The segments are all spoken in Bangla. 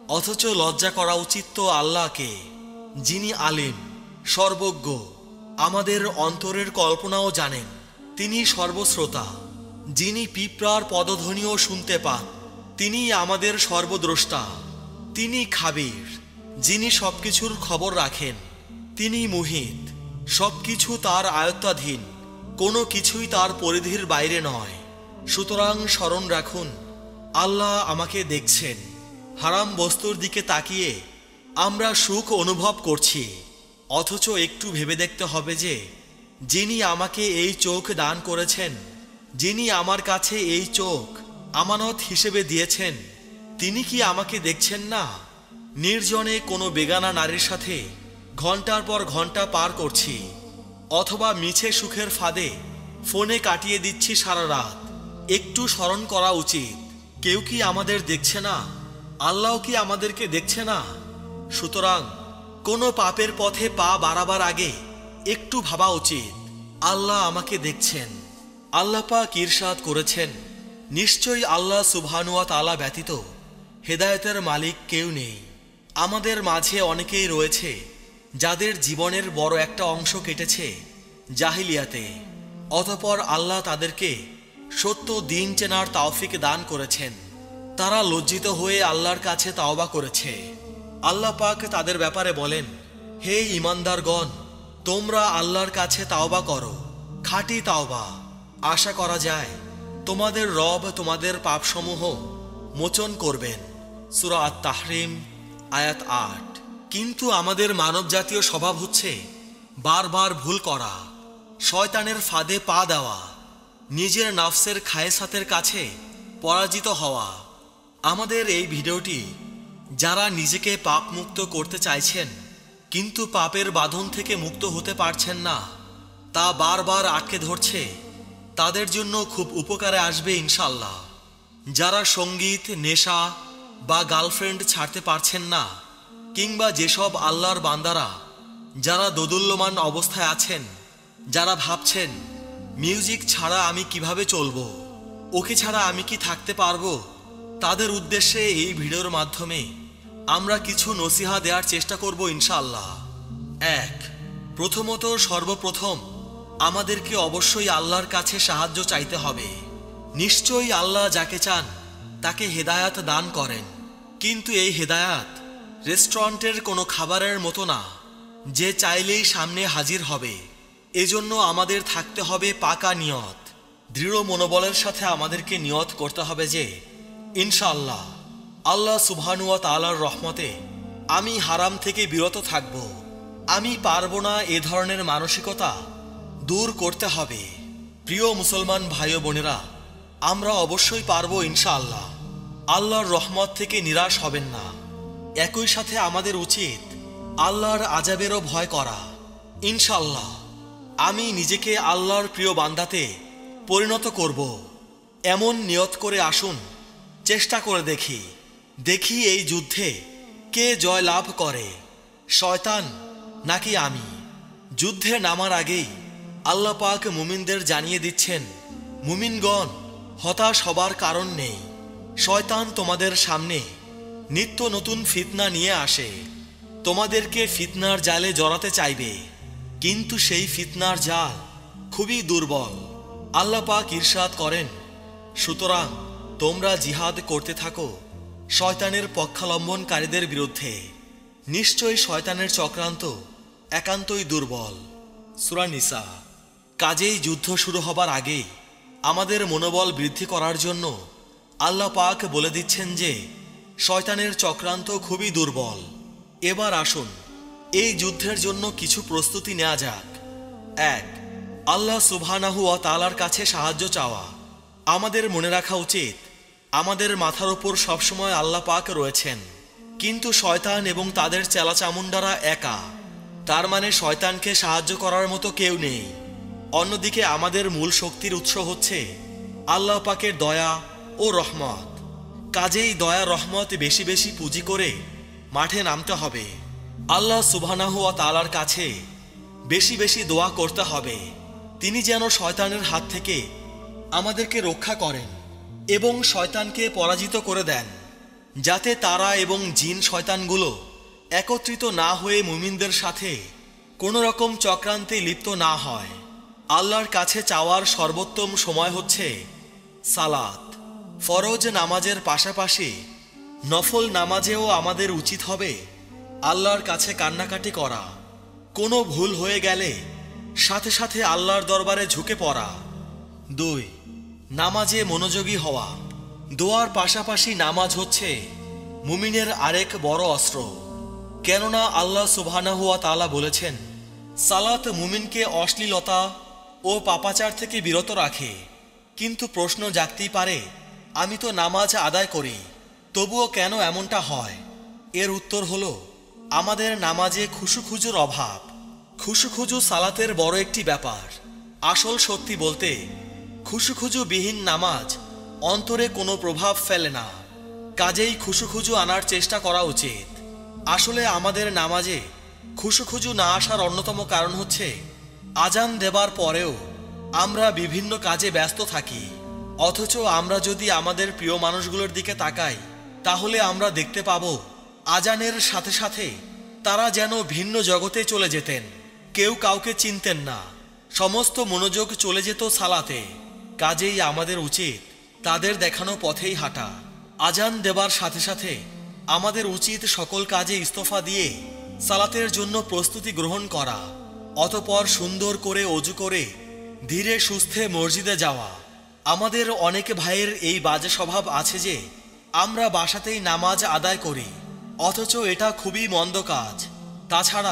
অথচ লজ্জা করা উচিত তো আল্লাহকে, যিনি আলিম, সর্বজ্ঞ, আমাদের অন্তরের কল্পনাও জানেন। তিনি সর্বশ্রোতা, যিনি পিঁপড়ার পদধ্বনিও শুনতে পান। তিনি আমাদের সর্বদ্রষ্টা। তিনি খাবির, যিনি সবকিছুর খবর রাখেন। তিনি মুহিত, সবকিছু তার আয়ত্তাধীন, কোনো কিছুই তার পরিধির বাইরে নয়। সুতরাং স্মরণ রাখুন, আল্লাহ আমাকে দেখছেন। হারাম বস্তুর দিকে তাকিয়ে আমরা সুখ অনুভব করছি, অথচ একটু ভেবে দেখতে হবে যে যিনি আমাকে এই চোখ দান করেছেন, যিনি আমার কাছে এই চোখ আমানত হিসেবে দিয়েছেন, তিনি কি আমাকে দেখছেন না? নির্জনে কোনো বেগানা নারীর সাথে ঘন্টার পর ঘন্টা পার করছি, অথবা মিছে সুখের ফাঁদে ফোনে কাটিয়ে দিচ্ছি সারা রাত। একটু স্মরণ করা উচিত, কেউ কি আমাদের দেখছে না? আল্লাহ কি আমাদেরকে দেখছে না? সুতরাং কোনো পাপের পথে পা বাড়াবার আগে একটু ভাবা উচিত, আল্লাহ আমাকে দেখছেন। আল্লাহ পাক ইরশাদ করেছেন, নিশ্চয়ই আল্লাহ সুবহানাহু ওয়া তাআলা ব্যতীত হেদায়েতের মালিক কেউ নেই। আমাদের মাঝে অনেকেই রয়েছে যাদের জীবনের বড় একটা অংশ কেটেছে জাহিলিয়াতে, অতঃপর আল্লাহ তাদেরকে সত্য দিন চেনার তৌফিক দান করেছেন। তারা লজ্জিত হয়ে আল্লাহর কাছে তাওবা করেছে। আল্লাহ পাক তাদের ব্যাপারে বলেন, হে ঈমানদারগণ, তোমরা আল্লাহর কাছে তাওবা করো, খাঁটি তাওবা। আশা করা যায় তোমাদের রব তোমাদের পাপসমূহ মোচন করবেন। সূরা আত-তাহরিম আয়াত ৮। কিন্তু আমাদের মানব জাতীয় স্বভাব হচ্ছে বারবার ভুল করা, শয়তানের ফাঁদে পা দেওয়া, নিজের নাফসের খায়েসাতের কাছে পরাজিত হওয়া। আমাদের এই ভিডিওটি যারা নিজেকে পাপ মুক্ত করতে চাইছেন কিন্তু পাপের বাঁধন থেকে মুক্ত হতে পারছেন না, তা বারবার আটকে ধরছে, তাদের জন্য খুব উপকারে আসবে ইনশাআল্লাহ। যারা সঙ্গীত, নেশা বা গার্লফ্রেন্ড ছাড়তে পারছেন না, কিংবা যেসব আল্লাহর বান্দারা যারা দোদুল্যমান অবস্থায় আছেন, যারা ভাবছেন মিউজিক ছাড়া আমি কিভাবে চলবো, ওকে ছাড়া আমি কি থাকতে পারবো, তাদের উদ্দেশ্যে এই ভিডিওর মাধ্যমে আমরা কিছু নসিহা দেওয়ার চেষ্টা করব ইনশাআল্লাহ। এক, প্রথমত সর্বপ্রথম আমাদেরকে অবশ্যই আল্লাহর কাছে সাহায্য চাইতে হবে। নিশ্চয়ই আল্লাহ যাকে চান তাকে হেদায়াত দান করেন, কিন্তু এই হেদায়াত রেস্টুরেন্টের কোনো খাবারের মতো না যে চাইলেই সামনে হাজির হবে। এজন্য আমাদের থাকতে হবে পাকা নিয়ত। দৃঢ় মনোবলের সাথে আমাদেরকে নিয়ত করতে হবে যে ইনশাআল্লাহ আল্লাহ সুবহানাহু ওয়া তাআলার রহমতে আমি হারাম থেকে বিরত থাকব। আমি পারবো না এ ধরনের মানসিকতা দূর করতে হবে। প্রিয় মুসলমান ভাই ও বোনেরা, আমরা অবশ্যই পারবো ইনশাআল্লাহ। আল্লাহর রহমত থেকে নিরাশ হবেন না। একই সাথে আমাদের উচিত আল্লাহর আযাবেরও ভয় করা। ইনশাআল্লাহ আমি নিজেকে আল্লাহর প্রিয় বান্দাতে পরিণত করব, এমন নিয়ত করে আসুন। চেষ্টা করে দেখি এই যুদ্ধে কে জয় লাভ করে, শয়তান নাকি আমি। যুদ্ধে নামার আগেই আল্লাহ পাক মুমিনদের জানিয়ে দিচ্ছেন, মুমিনগণ, হতাশ হবার কারণ নেই। শয়তান তোমাদের সামনে নিত্য নতুন ফিতনা নিয়ে আসে, তোমাদেরকে ফিতনার জালে জড়াতে চাইবে, কিন্তু সেই ফিতনার জাল খুবই দুর্বল। আল্লাহ পাক ইরশাদ করেন, সুতরাং তোমরা জিহাদ করতে থাকো শয়তানের পক্ষাবলম্বনকারীদের বিরুদ্ধে। নিশ্চয়ই শয়তানের চক্রান্ত একান্তই দুর্বল। সূরা নিসা। কাজেই যুদ্ধ শুরু হবার আগেই আমাদের মনোবল বৃদ্ধি করার জন্য আল্লাহ পাক বলে দিচ্ছেন যে শয়তানের চক্রান্ত খুবই দুর্বল। এবার আসুন এই যুদ্ধের জন্য কিছু প্রস্তুতি নেওয়া যাক। এক, আল্লাহ সুবহানাহু ওয়া তাআলার কাছে সাহায্য চাওয়া। আমাদের মনে রাখা উচিত আমাদের মাথার উপর সবসময় আল্লাহ পাক রয়েছেন, কিন্তু শয়তান এবং তাদের চেলাচামুন্ডারা একা। তার মানে শয়তানকে সাহায্য করার মতো কেউ নেই। অন্যদিকে আমাদের মূল শক্তির উৎস হচ্ছে আল্লাহ পাকের দয়া ও রহমত। কাজেই দয়া রহমত বেশি বেশি পুঁজি করে মাঠে নামতে হবে। আল্লাহ সুবহানাহু ওয়া তাআলার কাছে বেশি বেশি দোয়া করতে হবে, তিনি যেন শয়তানের হাত থেকে আমাদেরকে রক্ষা করেন এবং শয়তানকে পরাজিত করে দেন। যাতে তারা এবং জিন শয়তানগুলো একত্রিত না হয়ে মুমিনদের সাথে কোনো রকম চক্রান্তে লিপ্ত না হয়। আল্লাহর কাছে চাওয়ার সর্বোত্তম সময় হচ্ছে সালাত। ফরজ নামাজের পাশাপাশি নফল নামাজেও আমাদের উচিত হবে আল্লাহর কাছে কান্নাকাটি করা। কোনো ভুল হয়ে গেলে সাথে সাথে আল্লাহর দরবারে ঝুঁকে পড়া। 2. নামাজে মনোযোগী হওয়া। দোয়ার পাশাপাশি নামাজ হচ্ছে মুমিনের আরেক বড় অস্ত্র। কেননা আল্লাহ সুবহানাহু ওয়া তাআলা বলেছেন, সালাত মুমিনকে অশ্লীলতা ও পাপাচার থেকে বিরত রাখে। কিন্তু প্রশ্ন জাগতেই পারে, আমি তো নামাজ আদায় করি, তবুও কেন এমনটা হয়? এর উত্তর হলো আমাদের নামাজে খুশুখুজুর অভাব। খুশুখুজু সালাতের বড় একটি ব্যাপার। আসল সত্যি বলতে খুশুখুজু বিহীন নামাজ অন্তরে কোনো প্রভাব ফেলে না। কাজেই খুশুখুজু আনার চেষ্টা করা উচিত। আসলে আমাদের নামাজে খুশুখুজু না আসার অন্যতম কারণ হচ্ছে আজান দেবার পরেও আমরা বিভিন্ন কাজে ব্যস্ত থাকি। অথচ আমরা যদি আমাদের প্রিয় মানুষগুলোর দিকে তাকাই তাহলে আমরা দেখতে পাব আজানের সাথে সাথে তারা যেন ভিন্ন জগতে চলে যেতেন। কেউ কাউকে চিনতেন না, সমস্ত মনোযোগ চলে যেত সালাতে। কাজেই আমাদের উচিত তাদের দেখানো পথেই হাঁটা। আজান দেবার সাথে সাথে আমাদের উচিত সকল কাজে ইস্তফা দিয়ে সালাতের জন্য প্রস্তুতি গ্রহণ করা। অতঃপর সুন্দর করে অজু করে ধীরে সুস্থে মসজিদে যাওয়া। আমাদের অনেক ভাইয়ের এই বাজে স্বভাব আছে যে আমরা বাসাতেই নামাজ আদায় করি, অথচ এটা খুবই মন্দ কাজ। তাছাড়া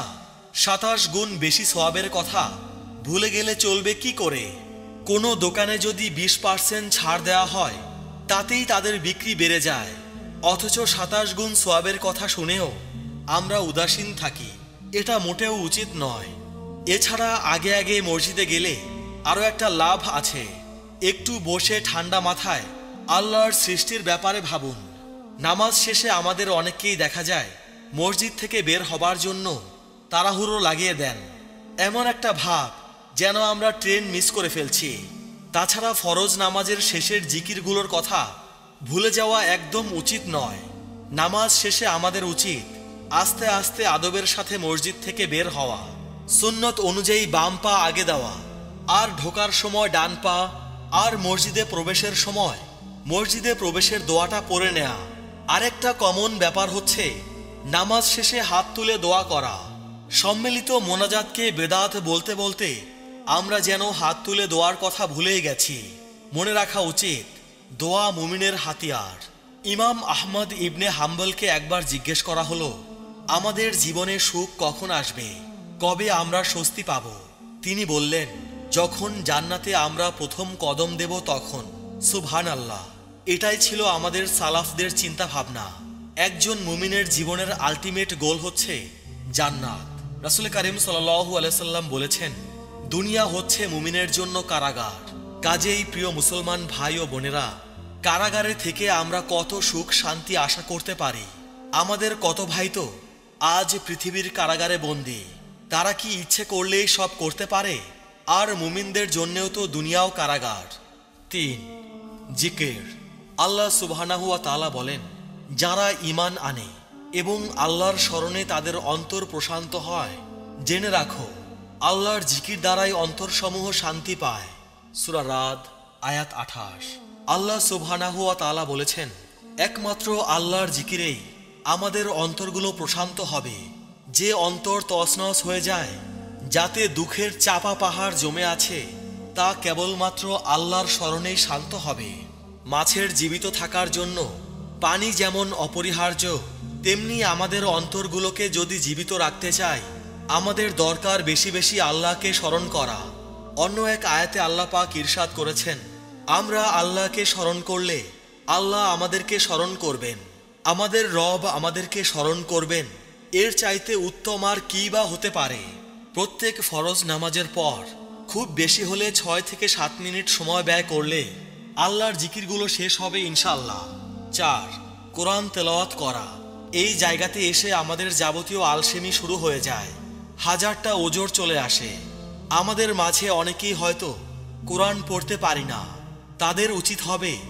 27 গুণ বেশি সওয়াবের কথা ভুলে গেলে চলবে কি করে? কোনো দোকানে যদি 20% ছাড় দেওয়া হয় তাতেই তাদের বিক্রি বেড়ে যায়, অথচ 27 গুণ সওয়াবের কথা শুনেও আমরা উদাসীন থাকি। এটা মোটেও উচিত নয়। এছাড়া আগে আগে মসজিদে গেলে আরও একটা লাভ আছে। একটু বসে ঠান্ডা মাথায় আল্লাহর সৃষ্টির ব্যাপারে ভাবুন। নামাজ শেষে আমাদের অনেককেই দেখা যায় মসজিদ থেকে বের হবার জন্য তাড়াহুড়ো লাগিয়ে দেন। এমন একটা ভাব যেন আমরা ট্রেন মিস করে ফেলছি। তাছাড়া ফরজ নামাজের শেষের জিকিরগুলোর কথা ভুলে যাওয়া একদম উচিত নয়। নামাজ শেষে আমাদের উচিত আস্তে আস্তে আদবের সাথে মসজিদ থেকে বের হওয়া, সুন্নত অনুযায়ী বাম পা আগে দেওয়া, আর ঢোকার সময় ডান পা, আর মসজিদে প্রবেশের সময় মসজিদে প্রবেশের দোয়াটা পড়ে নেওয়া। আরেকটা কমন ব্যাপার হচ্ছে নামাজ শেষে হাত তুলে দোয়া করা। সম্মিলিত মোনাজাতকে বেদাত বলতে বলতে আমরা যেন হাত তুলে দোয়ার কথা ভুলেই গেছি। মনে রাখা উচিত দোয়া মুমিনের হাতিয়ার। ইমাম আহমদ ইবনে হাম্বলকে একবার জিজ্ঞেস করা হলো, আমাদের জীবনে সুখ কখন আসবে, কবে আমরা স্বস্তি পাব? তিনি বললেন, যখন জান্নাতে আমরা প্রথম কদম দেব তখন। সুবহানাল্লাহ। এটাই ছিল আমাদের সালাফদের চিন্তা ভাবনা। একজন মুমিনের জীবনের আলটিমেট গোল হচ্ছে জান্নাত। রাসূল কারীম সাল্লাল্লাহু আলাইহি সাল্লাম বলেছেন, দুনিয়া হচ্ছে মুমিনের জন্য কারাগার। কাজেই প্রিয় মুসলমান ভাই ও বোনেরা, কারাগারে থেকে আমরা কত সুখ শান্তি আশা করতে পারি? আমাদের কত ভাই তো আজ পৃথিবীর কারাগারে বন্দী। তারা কি ইচ্ছে করলেই সব করতে পারে? আর মুমিনদের জন্যেও তো দুনিয়াও কারাগার। 3. জিকির। আল্লাহ সুবহানাহু ওয়া তাআলা বলেন, যারা ঈমান আনে এবং আল্লাহর স্মরণে তাদের অন্তর প্রশান্ত হয়, জেনে রাখো আল্লাহর জিকির দ্বারাই অন্তরসমূহ শান্তি পায়। সূরা রাদ আয়াত 28। আল্লাহ সুবহানাহু ওয়া তাআলা বলেছেন, একমাত্র আল্লাহর জিকিরেই আমাদের অন্তরগুলো প্রশান্ত হবে। যে অন্তর তছনছ হয়ে যায়, যাতে দুঃখের চাপা পাহাড় জমে আছে, তা কেবলমাত্র আল্লাহর স্মরণেই শান্ত হবে। মাছের জীবিত থাকার জন্য পানি যেমন অপরিহার্য, তেমনি আমাদের অন্তরগুলোকে যদি জীবিত রাখতে চাই, আমাদের দরকার বেশি বেশি আল্লাহকে স্মরণ করা। অন্য এক আয়াতে আল্লাহ পাক ইরশাদ করেছেন, আমরা আল্লাহকে স্মরণ করলে আল্লাহ আমাদেরকে স্মরণ করবেন, আমাদের রব আমাদেরকে স্মরণ করবেন। এর চাইতে উত্তম আর কি বা হতে পারে? প্রত্যেক ফরজ নামাজের পর খুব বেশি হলে 6 থেকে 7 মিনিট সময় ব্যয় করলে আল্লাহর জিকিরগুলো শেষ হবে ইনশাআল্লাহ। 4. কোরআন তেলাওয়াত করা। এই জায়গাতে এসে আমাদের যাবতীয় আলসেমি শুরু হয়ে যায়, হাজারটা ওজর চলে আসে। আমাদের মাঝে অনেকেই হয়তো কোরআন পড়তে পারি না। তাদের উচিত হবে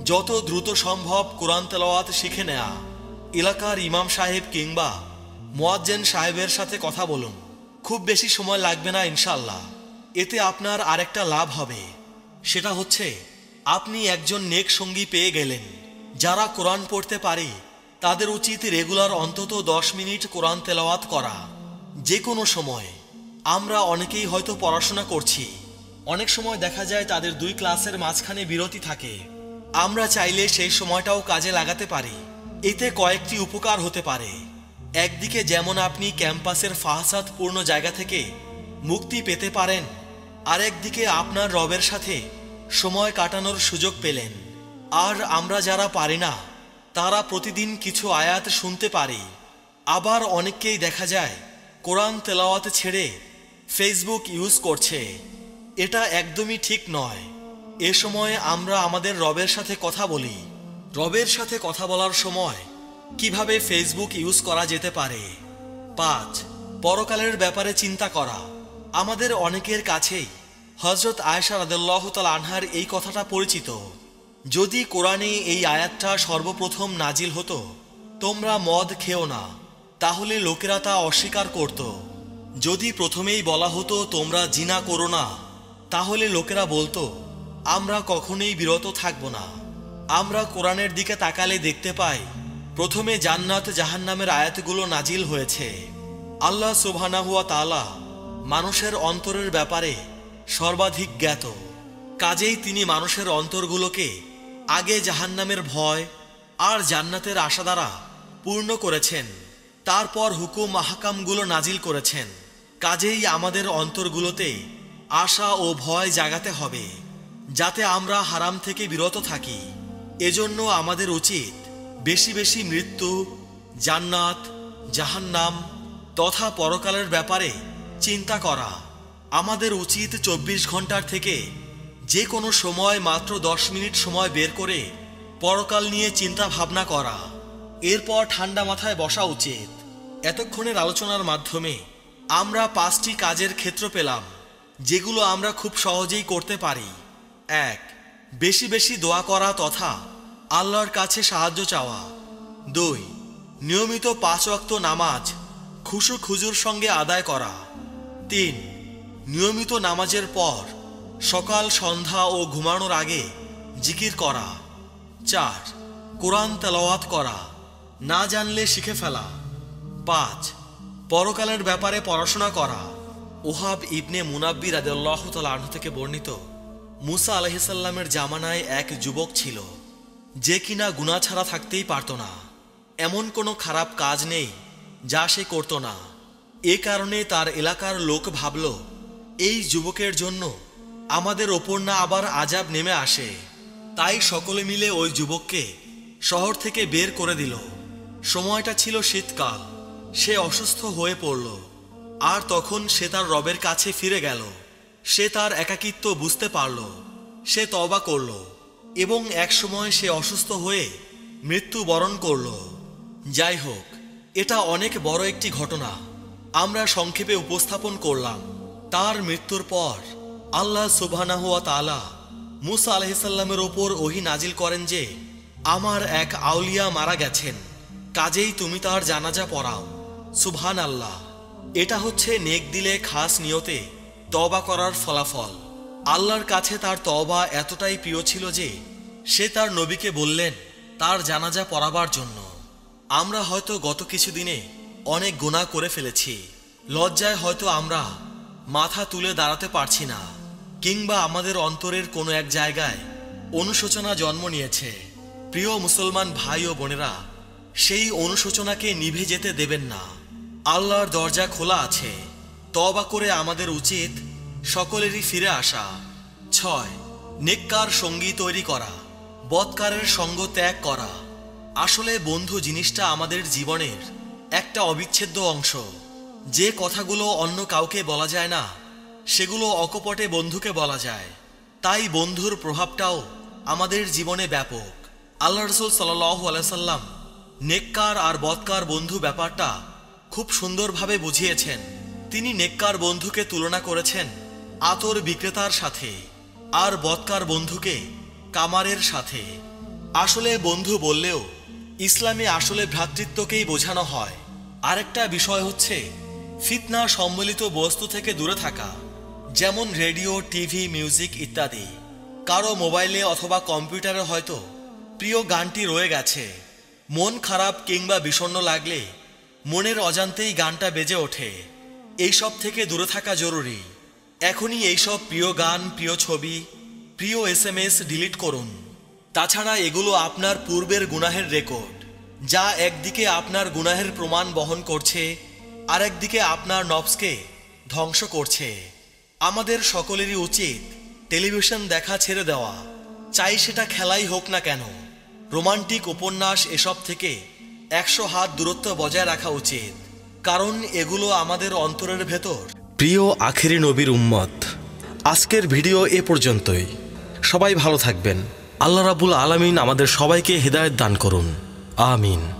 যত দ্রুত সম্ভব কোরআন তেলাওয়াত শিখে নেয়া। এলাকার ইমাম সাহেব কিংবা মুয়াজ্জিন সাহেবের সাথে কথা বলুন, খুব বেশি সময় লাগবে না ইনশাআল্লাহ। এতে আপনার আরেকটা লাভ হবে, সেটা হচ্ছে আপনি একজন নেক সঙ্গী পেয়ে গেলেন। যারা কোরআন পড়তে পারে তাদের উচিত রেগুলার অন্তত 10 মিনিট কোরআন তেলাওয়াত করা। যে কোনো সময়। আমরা অনেকেই হয়তো পড়াশোনা করছি, অনেক সময় দেখা যায় তাদের 2 ক্লাসের মাঝখানে বিরতি থাকে। আমরা চাইলে সেই সময়টাও কাজে লাগাতে পারি। এতে কয়েকটি উপকার হতে পারে। একদিকে যেমন আপনি ক্যাম্পাসের ফাহাসাতপূর্ণ জায়গা থেকে মুক্তি পেতে পারেন, আরেকদিকে আপনার রবের সাথে সময় কাটানোর সুযোগ পেলেন। আর আমরা যারা পারি না তারা প্রতিদিন কিছু আয়াত শুনতে পারি। আবার অনেককেই দেখা যায় কোরআন তেলাওয়াত ছেড়ে ফেসবুক ইউজ করছে। এটা একদমই ঠিক নয়। এ সময় আমরা আমাদের রবের সাথে কথা বলি। রবের সাথে কথা বলার সময় কিভাবে ফেসবুক ইউজ করা যেতে পারে। 5. পরকালের ব্যাপারে চিন্তা করা। আমাদের অনেকের কাছেই হযরত আয়েশা রাদিয়াল্লাহু তাআলা আনহার এই কথাটা পরিচিত। যদি কোরআনে এই আয়াতটা সর্বপ্রথম নাজিল হতো, তোমরা মদ খেও না, তাহলে লোকেরা তা অস্বীকার করত। যদি প্রথমেই বলা হতো তোমরা জিনা করো না, তাহলে লোকেরা বলতো আমরা কখনোই বিরত থাকব না। আমরা কোরআনের দিকে তাকালে দেখতে পাই প্রথমে জান্নাত জাহান্নামের আয়াতগুলো নাজিল হয়েছে। আল্লাহ সুবহানাহু ওয়া তাআলা মানুষের অন্তরের ব্যাপারে সর্বাধিক জ্ঞাত। কাজেই তিনি মানুষের অন্তরগুলোকে আগে জাহান্নামের ভয় আর জান্নাতের আশা দ্বারা পূর্ণ করেছেন, তারপর হুকুম আহকামগুলো নাজিল করেছেন। কাজেই আমাদের অন্তরগুলোতে আশা ও ভয় জাগাতে হবে, যাতে আমরা হারাম থেকে বিরত থাকি। এজন্য আমাদের উচিত বেশি বেশি মৃত্যু, জান্নাত, জাহান্নাম তথা পরকালের ব্যাপারে চিন্তা করা। আমাদের উচিত 24 ঘন্টার থেকে যে কোনো সময় মাত্র 10 মিনিট সময় বের করে পরকাল নিয়ে চিন্তা ভাবনা করা। এরপর ঠান্ডা মাথায় বসা উচিত। এতক্ষণের আলোচনার মাধ্যমে আমরা 5টি কাজের ক্ষেত্র পেলাম, যেগুলো আমরা খুব সহজেই করতে পারি। 1. বেশি বেশি দোয়া করা তথা আল্লাহর কাছে সাহায্য চাওয়া। 2. নিয়মিত 5 ওয়াক্ত নামাজ খুশু খুজুর সঙ্গে আদায় করা। 3. নিয়মিত নামাজের পর সকাল, সন্ধ্যা ও ঘুমানোর আগে জিকির করা। 4. কোরআন তেলাওয়াত করা, না জানলে শিখে ফেলা। 5. পরকালের ব্যাপারে পড়াশোনা করা। ওহাব ইবনে মুনাব্বি রাদিয়াল্লাহু তাআলা আনহু থেকে বর্ণিত, মুসা আলাইহিস সালামের জামানায় এক যুবক ছিল যে কিনা গুনাহ ছাড়া থাকতেই পারত না। এমন কোনো খারাপ কাজ নেই যা সে করত না। এ কারণে তার এলাকার লোক ভাবল এই যুবকের জন্য আমাদের ওপর না আবার আযাব নেমে আসে। তাই সকলে মিলে ওই যুবককে শহর থেকে বের করে দিল। সময়টা ছিল শীতকাল। সে অসুস্থ হয়ে পড়ল, আর তখন সে তার রবের কাছে ফিরে গেল। সে তার একাকিত্ব বুঝতে পারল। সে তওবা করল এবং এক সময় সে অসুস্থ হয়ে মৃত্যুবরণ করল। যাই হোক, এটা অনেক বড় একটি ঘটনা আমরা সংক্ষেপে উপস্থাপন করলাম। তার মৃত্যুর পর আল্লাহ সুবহানাহু ওয়া তাআলা মুসা আলাইহিস সালামের ওপর ওহী নাজিল করেন যে আমার এক আউলিয়া মারা গেছেন, কাজেই তুমি তার জানাজা পড়াও। সুবহানাল্লাহ। এটা হচ্ছে নেক দিলে খাস নিয়তে তওবা করার ফলাফল। আল্লাহর কাছে তার তওবা এতটাই প্রিয় ছিল যে সে তার নবীকে বললেন তার জানাজা পড়াবার জন্য। আমরা হয়তো গত কিছুদিনে অনেক গুনাহ করে ফেলেছি। লজ্জায় হয়তো আমরা মাথা তুলে দাঁড়াতে পারছি না, কিংবা আমাদের অন্তরের কোনো এক জায়গায় অনুশোচনা জন্ম নিয়েছে। প্রিয় মুসলমান ভাই ও বোনেরা, সেই অনুশোচনাকে নিভে যেতে দেবেন না। আল্লাহর দরজা খোলা আছে। তওবা করে আমাদের উচিত সকলেরই ফিরে আসা। 6. নেককার সঙ্গী তৈরি করা, বদকারের সঙ্গ ত্যাগ করা। আসলে বন্ধু জিনিসটা আমাদের জীবনের একটা অবিচ্ছেদ্য অংশ। যে কথাগুলো অন্য কাউকে বলা যায় না, সেগুলো অকপটে বন্ধুকে বলা যায়। তাই বন্ধুর প্রভাবটাও আমাদের জীবনে ব্যাপক। আল্লাহ রাসূল সাল্লাল্লাহু আলাইহি সাল্লাম নেককার আর বদকার বন্ধু ব্যাপারটা খুব সুন্দরভাবে বুঝিয়েছেন। তিনি নেককার বন্ধুকে তুলনা করেছেন আতর বিক্রেতার সাথে, আর বদকার বন্ধুকে কামারের সাথে। আসলে বন্ধু বললেও ইসলামে আসলে ভ্রাতৃত্বকেই বোঝানো হয়। আরেকটা বিষয় হচ্ছে ফিতনা সম্মিলিত বস্তু থেকে দূরে থাকা, যেমন রেডিও, টিভি, মিউজিক ইত্যাদি। কারো মোবাইলে অথবা কম্পিউটারে হয়তো প্রিয় গানটি রয়ে গেছে। মন খারাপ কিংবা বিষণ্ণ লাগলে মনের অজান্তেই গানটা বেজে ওঠে। এইসব থেকে দূরে থাকা জরুরি। এখনই এইসব প্রিয় গান, প্রিয় ছবি, প্রিয় SMS ডিলিট করুন। তাছাড়া এগুলো আপনার পূর্বের গুনাহের রেকর্ড, যা একদিকে আপনার গুনাহের প্রমাণ বহন করছে, আরেকদিকে আপনার নফসকে ধ্বংস করছে। আমাদের সকলেরই উচিত টেলিভিশন দেখা ছেড়ে দেওয়া, চাই সেটা খেলাই হোক না কেন। রোমান্টিক উপন্যাস এসব থেকে 100 হাত দূরত্ব বজায় রাখা উচিত, কারণ এগুলো আমাদের অন্তরের ভেতর। প্রিয় আখেরি নবীর উম্মত, আজকের ভিডিও এ পর্যন্তই। সবাই ভালো থাকবেন। আল্লাহ রাব্বুল আলামিন আমাদের সবাইকে হিদায়াত দান করুন। আমিন।